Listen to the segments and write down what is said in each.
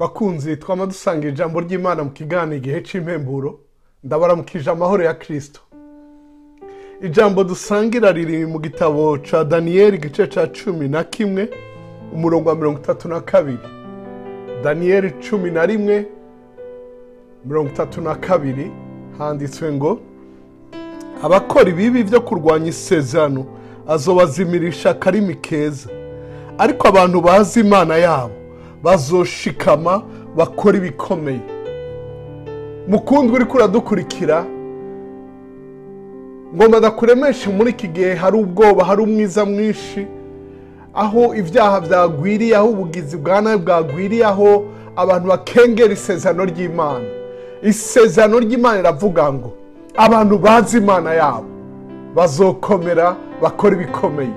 bakunzi twama dusanga ijambo ry'Imana mu kiganiro igihe c'impemburo ndabaramukije amahoro ya Kristo. Ijambo dusangira riri mu gitabo ca Daniyeli igice ca 11 umurongo wa 32. Daniyeli 11:32 handitswe ngo abakora ibibi byo kurwanya isezerano azobazimirisha karimi keza, ariko abantu bazi Imana yabo bazoshikama bakora ibikomeye. Mukundwa uri kuradukurikira, ngomba ndakuremesha muri iki gihe hari ubwoba, hari umwiza mwinshi, aho ibyaha byagwiriye, aho ubugizi bwa nabi bwagwiriye, aho abantu bakengera isezerano ry'Imana. Isezerano ry'Imana riravuga ngo abantu bazi Imana yabo bazokomera bakora ibikomeye.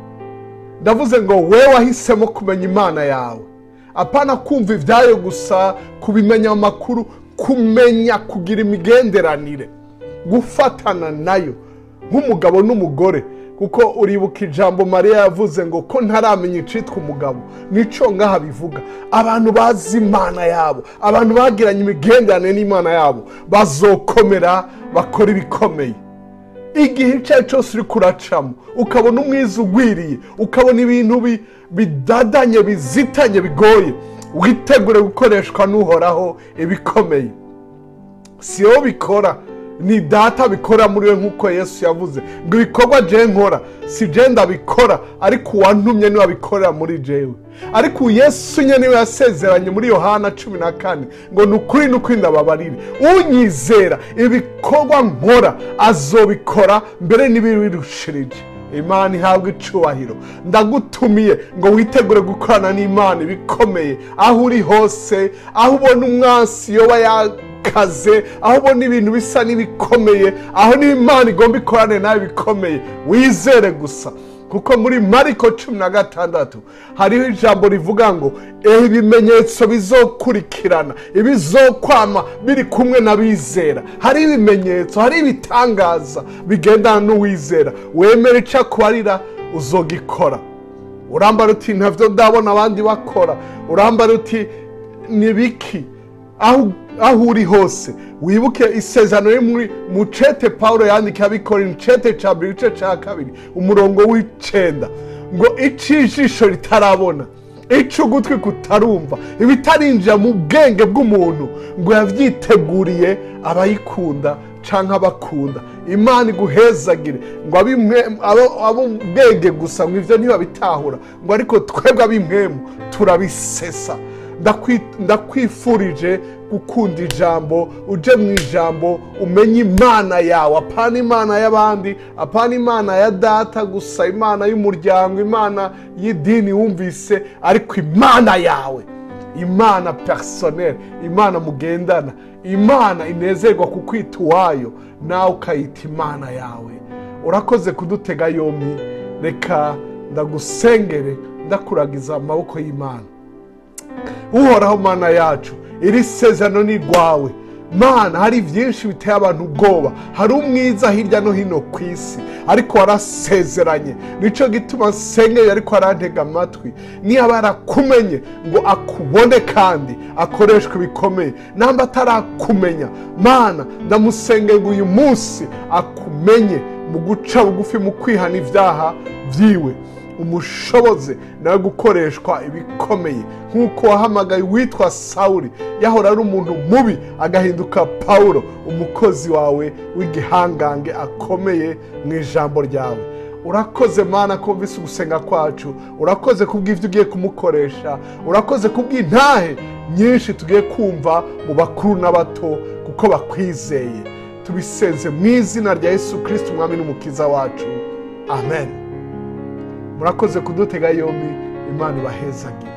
Ndavuze ngo wewe wahisemo kumenya Imana yawe, apana kumva ibyayo gusa, kubimenya amakuru, kumenya kugira imigenderanire, gufatana nayo nk'umugabo n'umugore. Kuko uribuka ijambo Mariya yavuze ngo ko ntaramenya icitwa umugabo, nico ngaha bivuga. Abantu bazi Imana yabo, abantu bagiranye imigenderanire n'Imana yabo bazokomera bakora ibikomeye. Igihe icyo cyose uri kuracamo ukabona umwiza ugwiriye, ukabona ibintu bidadanye, bizitanye, bigoye, witegure gukoreshwa n'Uhoraho ibikomeye. Si yo bikora, ni Data bikora muri we, nk'uko Yesu yavuze ngo ibikorwa je nkora si je ndabikora, ariko uwantumye niwe abikorera muri jewe. Ariko Yesu nyene niwe yasezeranye muri Yohana 14 ngo nukuri nukuri ndababarire, unyizera ibikorwa nkora azobikora mbere n'ibirushirije. Imana ihabwe icubahiro. Ndagutumiye ngo witegure gukorana n'Imana ibikomeye aho uri hose, aho ubona umwansi yoba kaze, aho ubona ibintu bisa n'ibikomeye, aho n'Imana igomba ikorane nawe bikomeye, wizere gusa. Kuko muri Mariko 16 hariho ijambo rivuga ngo ibimenyetso bizokurikirana, ibizokwama biri kumwe n'abizera. Hari ibimenyetso, hari ibitangaza bigendana n'uwizera. Wemere ico akubarira uzogikora. Urambara uti ntavyo ndabona abandi bakora, urambara uti nibiki, aho uri hose wibuke isezerano riri mu cete Paulo yandikiye abikora, cete ca 2 umurongo w'9 ngo icijisho ritarabona, ico ugutwi kutarumva, ibitarinjira mu bwenge bw'umuntu, ngo yavyiteguriye abayikunda canke abakunda. Imana iguhezagire ngo abo bwenge gusa ngo ivyo ntibabitahura, ngo ariko twebwe ab'impwemu turabisesa. Ndakwifurije gukunda ijambo, uje mu ijambo, umenye Imana yawe, apana Imana y'abandi, apana Imana ya Data gusa, Imana y'umuryango, Imana y'idini wumvise, ariko Imana yawe, Imana personnel, Imana mugendana, Imana inezerwa kukwita uwayo, nawe ukayita Imana yawe. Urakoze kudutega yombi. Reka ndagusengere ndakuragiza amaboko y'Imana. Uhoraho Mana yacu, iri sezerano ni rwawe Mana. Hari byinshi biteye abantu ubwoba, hari umwiza hirya no hino ku isi, ariko warasezeranye. Nico gituma nsengeye ariko arantega amatwi. Niba yarakumenye ngo akubone kandi akoreshwe ibikomeye, namba atarakumenya Mana ndamusengeye ngo uyu munsi akumenye mu guca bugufi, mu kwihana ibyaha byiwe, umushoboze nawe gukoreshwa ibikomeye. Nk'uko wahamagaye witwa Sawuli, yahora ari umuntu mubi, agahinduka Paulo, umukozi wawe w'igihangange akomeye mu ijambo ryawe. Urakoze Mana kumvise ugusenga kwacu, urakoze kubw'ivyo ugiye kumukoresha, urakoze kubw'intahe nyinshi tugiye kumva mu bakuru n'abato, kuko bakwizeye. Tubisenze mu izina rya Yesu Kristo umwami n'umukiza wacu, amen. Murakoze kudutega yombi. Imana ibahezagire.